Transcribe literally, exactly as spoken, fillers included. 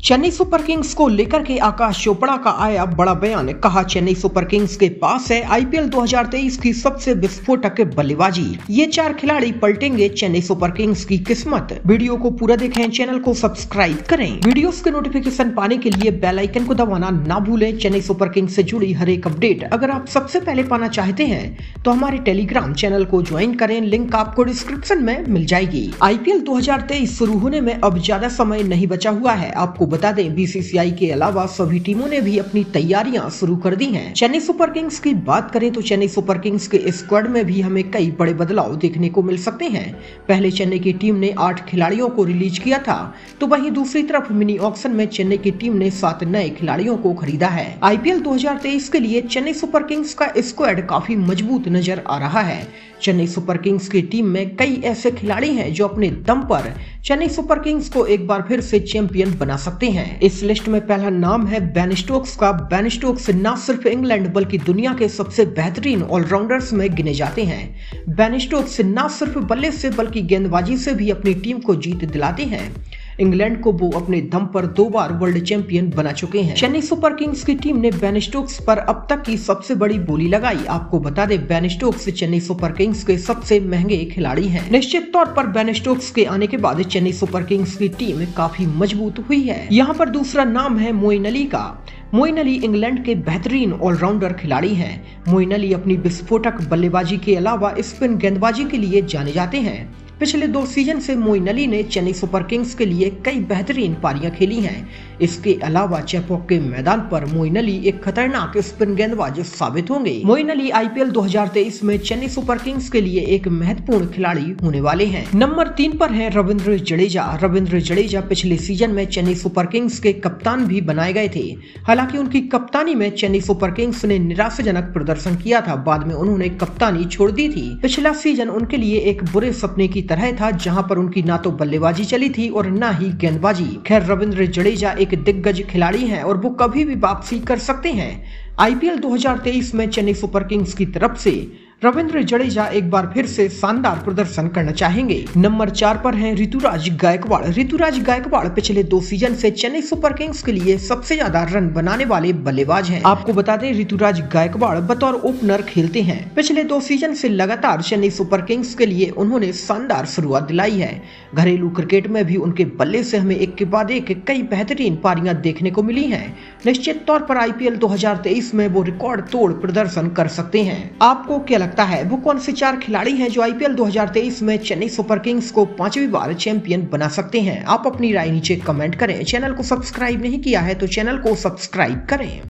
Chennai Super Kings को लेकर के आकाश चोपड़ा का आया बड़ा बयान। कहा, चेन्नई सुपर किंग्स के पास है आईपीएल दो हज़ार तेईस की सबसे विस्फोटक बल्लेबाजी। ये चार खिलाड़ी पलटेंगे चेन्नई सुपर किंग्स की किस्मत। वीडियो को पूरा देखें, चैनल को सब्सक्राइब करें। वीडियोस के नोटिफिकेशन पाने के लिए बेल आइकन को दबाना ना भूलें। चेन्नई सुपर किंग्स से जुड़ी हर एक अपडेट अगर आप सबसे पहले पाना चाहते हैं तो हमारे टेलीग्राम चैनल को ज्वाइन करें, लिंक आपको डिस्क्रिप्शन में मिल जाएगी। आईपीएल दो हज़ार तेईस शुरू होने में अब ज्यादा समय नहीं बचा हुआ है। आपको बता दें, बीसीसीआई के अलावा सभी टीमों ने भी अपनी तैयारियां शुरू कर दी हैं। चेन्नई सुपर किंग्स की बात करें तो चेन्नई सुपर किंग्स के स्क्वाड में भी हमें कई बड़े बदलाव देखने को मिल सकते हैं। पहले चेन्नई की टीम ने आठ खिलाड़ियों को रिलीज किया था, तो वहीं दूसरी तरफ मिनी ऑक्शन में चेन्नई की टीम ने सात नए खिलाड़ियों को खरीदा है। आईपीएल दो हज़ार तेईस के लिए चेन्नई सुपर किंग्स का स्क्वाड काफी मजबूत नजर आ रहा है। चेन्नई सुपर किंग्स की टीम में कई ऐसे खिलाड़ी हैं जो अपने दम पर चेन्नई सुपर किंग्स को एक बार फिर से चैंपियन बना सकते हैं। इस लिस्ट में पहला नाम है बेन स्टोक्स का। बेन स्टोक्स न सिर्फ इंग्लैंड बल्कि दुनिया के सबसे बेहतरीन ऑलराउंडर्स में गिने जाते हैं। बेन स्टोक्स न सिर्फ बल्ले से बल्कि गेंदबाजी से भी अपनी टीम को जीत दिलाते हैं। इंग्लैंड को वो अपने दम पर दो बार वर्ल्ड चैंपियन बना चुके हैं। चेन्नई सुपर किंग्स की टीम ने बेन स्टोक्स पर अब तक की सबसे बड़ी बोली लगाई। आपको बता दें, Ben Stokes Chennai Super Kings के सबसे महंगे खिलाड़ी हैं। निश्चित तौर पर बेन स्टोक्स के आने के बाद चेन्नई सुपर किंग्स की टीम काफी मजबूत हुई है। यहाँ पर दूसरा नाम है मोइन अली का। मोइन अली इंग्लैंड के बेहतरीन ऑलराउंडर खिलाड़ी हैं। मोइन अली अपनी विस्फोटक बल्लेबाजी के अलावा स्पिन गेंदबाजी के लिए जाने जाते हैं। पिछले दो सीजन से मोइन अली ने चेन्नई सुपर किंग्स के लिए कई बेहतरीन पारियां खेली हैं। इसके अलावा चेपॉक के मैदान पर मोइन अली एक खतरनाक स्पिन गेंदबाज साबित होंगे। मोइन अली आईपीएल दो हज़ार तेईस में चेन्नई सुपर किंग्स के लिए एक महत्वपूर्ण खिलाड़ी होने वाले हैं। नंबर तीन पर है रविंद्र जडेजा। रविंद्र जडेजा पिछले सीजन में चेन्नई सुपर किंग्स के कप्तान भी बनाए गए थे। हालांकि उनकी कप्तानी में चेन्नई सुपर किंग्स ने निराशाजनक प्रदर्शन किया था। बाद में उन्होंने कप्तानी छोड़ दी थी। पिछला सीजन उनके लिए एक बुरे सपने की तरह था, जहां पर उनकी ना तो बल्लेबाजी चली थी और ना ही गेंदबाजी। खैर, रविंद्र जडेजा एक दिग्गज खिलाड़ी हैं और वो कभी भी वापसी कर सकते हैं। आईपीएल दो हज़ार तेईस में चेन्नई सुपर किंग्स की तरफ से रविंद्र जडेजा एक बार फिर से शानदार प्रदर्शन करना चाहेंगे। नंबर चार पर हैं ऋतुराज गायकवाड़। ऋतुराज गायकवाड़ पिछले दो सीजन से चेन्नई सुपर किंग्स के लिए सबसे ज्यादा रन बनाने वाले बल्लेबाज हैं। आपको बता दें, ऋतुराज गायकवाड़ बतौर ओपनर खेलते हैं। पिछले दो सीजन से लगातार चेन्नई सुपर किंग्स के लिए उन्होंने शानदार शुरुआत दिलाई है। घरेलू क्रिकेट में भी उनके बल्ले से हमें एक के बाद एक कई बेहतरीन पारियां देखने को मिली है। निश्चित तौर पर आईपीएल दो हज़ार तेईस में वो रिकॉर्ड तोड़ प्रदर्शन कर सकते हैं। आपको क्या लगता है, वो कौन से चार खिलाड़ी हैं जो आईपीएल दो हज़ार तेईस में चेन्नई सुपर किंग्स को पांचवी बार चैंपियन बना सकते हैं? आप अपनी राय नीचे कमेंट करें। चैनल को सब्सक्राइब नहीं किया है तो चैनल को सब्सक्राइब करें।